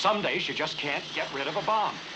Some days you just can't get rid of a bomb.